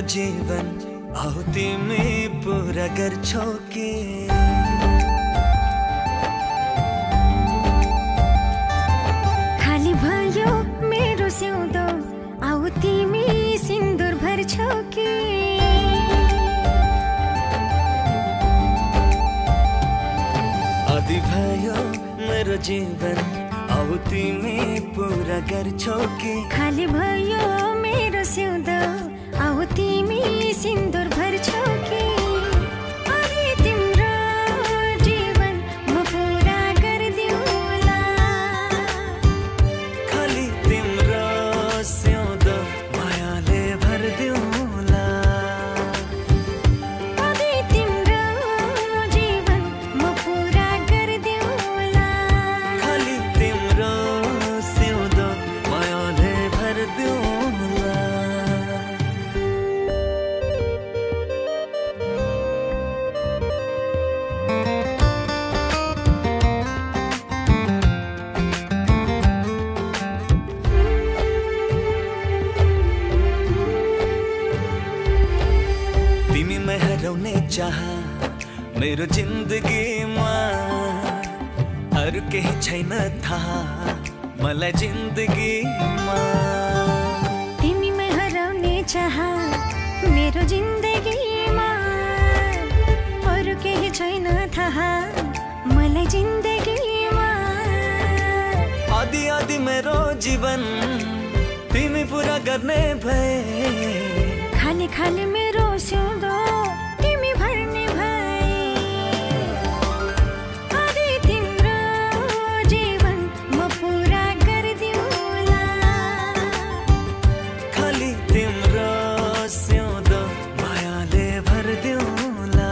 जीवन आऊ तिमी पूरा गर्छौ के खाली भयो मेरो सिउँदो आऊ तिमी सिन्दुर भर्छौ के आदि भयो मेरो जीवन आऊ तिमी पूरा गर्छौ के खाली भयो मेरो सिउँदो आऊ तिमी सिन्दुर भर्छौ के अरे तिम्रो जीवन म पूरा गर्दिउँला खाली तिम्रो सिउँदो मायाले भर्दिउँला अरे तिम्रो जीवन म पूरा गर्दिउँला खाली तिम्रो सिउँदो मायाले भर्दिउँला तिमी मै हराउने चाह मेरो जिन्दगीमा अरु केही छैन थाहा मलाई जिन्दगीमा तिमी मै हराउने चाह मेरो जिन्दगीमा अरु केही छैन थाहा मलाई जिन्दगीमा आदि आदि मेरो जीवन तिमी पूरा गर्ने भए खाली खाली मेरो सिउँदो तिमी भर्ने भए अरे तिम्रो जीवन म पूरा गर्दिउँला खाली तिम्रो सिउँदो मायाले भर्दिउँला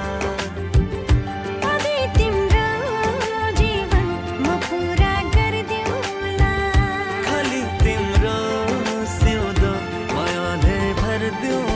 अरे तिम्रो जीवन म पूरा गर्दिउँला खाली तिम्रो सिउँदो मायाले भर्दिउँला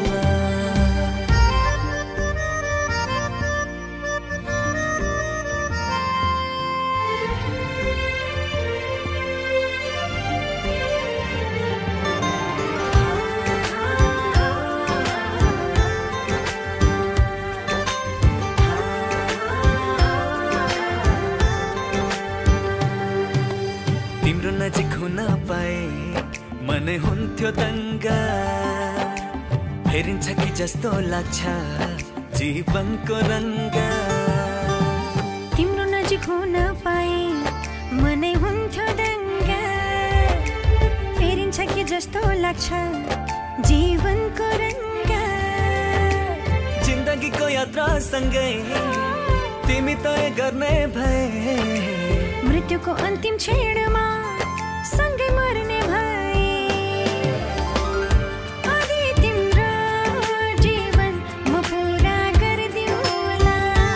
तिम्रो नजिक हुन पाए मनै हुन्थ्यो दङ्गा फेरिन्छ कि जस्तो लाग्छ जीवनको रङ्ग तिम्रो नजिक हुन पाए मनै हुन्थ्यो दङ्गा फेरिन्छ कि जस्तो लाग्छ जीवनको रङ्ग जिन्दगीको यात्रा सँगै तिमी तय गर्ने भए मृत्युको अन्तिम क्षणमा सँगै मर्ने भए अरे तिम्रो जीवन म पूरा गर्दिउँला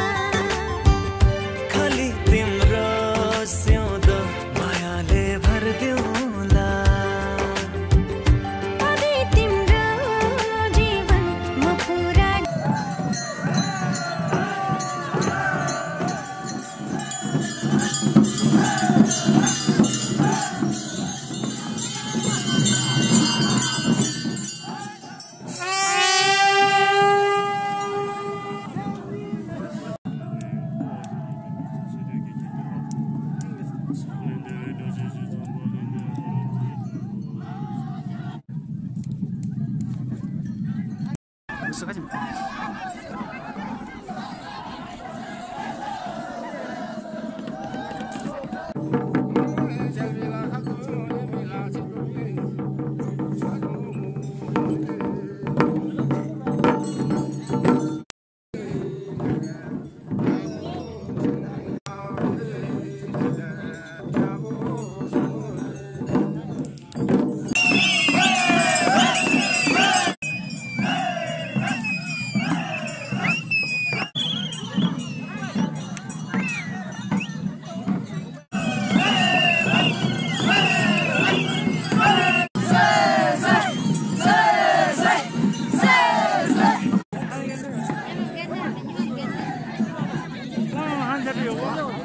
खाली तिम्रो सिउँदो मायाले भर्दिउँला अरे तिम्रो जीवन म पूरा Hãy subscribe cho kênh Ghiền Mì Gõ để không bỏ lỡ